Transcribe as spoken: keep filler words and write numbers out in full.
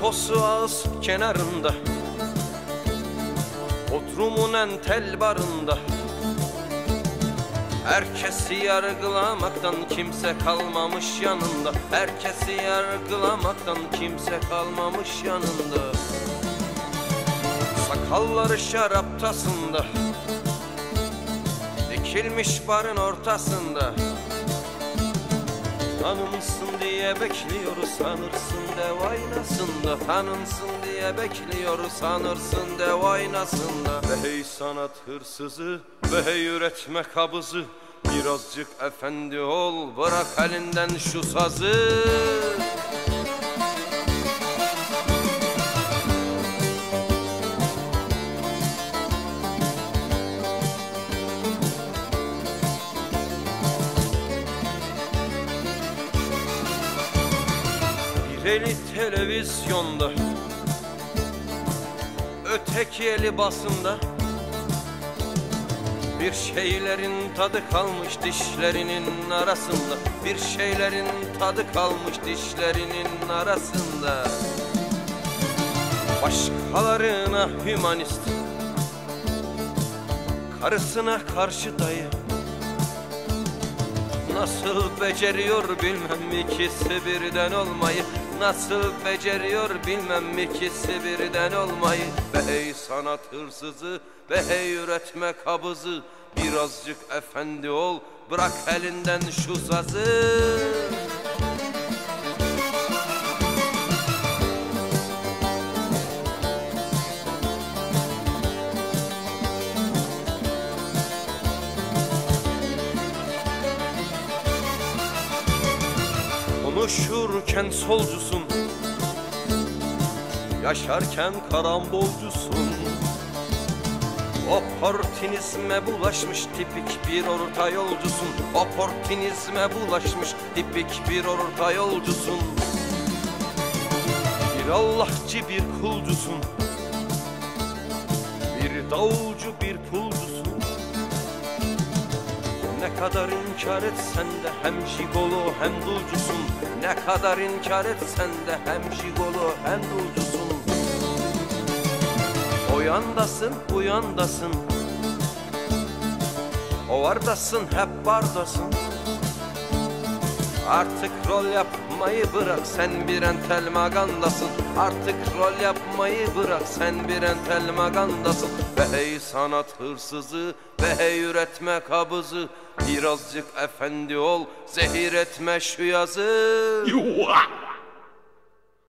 Bosu ağız kenarında, Bodrumun en tel barında, herkesi yargılamaktan kimse kalmamış yanında. Herkesi yargılamaktan kimse kalmamış yanında. Sakalları şaraptasında, dikilmiş barın ortasında. Tanınsın diye bekliyoruz, sanırsın dev aynasında. Tanınsın diye bekliyoruz, sanırsın dev aynasında. Be hey sanat hırsızı, be hey üretme kabızı, birazcık efendi ol, bırak elinden şu sazı. Bir eli televizyonda, öteki eli basında. Bir şeylerin tadı kalmış dişlerinin arasında. Bir şeylerin tadı kalmış dişlerinin arasında. Başkalarına hümanist, karısına karşı dayı. Nasıl beceriyor bilmem ikisi birden olmayı. Nasıl beceriyor bilmem ikisi birden olmayı. Be hey sanat hırsızı, be hey üretme kabızı, birazcık efendi ol, bırak elinden şu sazı. Konuşurken solcusun, yaşarken karambolcusun. Oportunizme bulaşmış tipik bir orta yolcusun. Oportunizme bulaşmış tipik bir orta yolcusun. Bir Allahçı bir kulcusun, bir davulcu bir pulcusun. Ne kadar inkar etsen de hem jigolo hem dulcusun. Ne kadar inkar etsen de hem jigolo hem dulcusun. O yandasın, bu yandasın, o vardasın, hep bardasın. Artık rol yapmayı bırak, sen bir entel magandasın. Artık rol yapmayı bırak, sen bir entel magandasın. Be hey sanat hırsızı, be hey üretme kabızı, birazcık efendi ol, zehir etme şu yazı.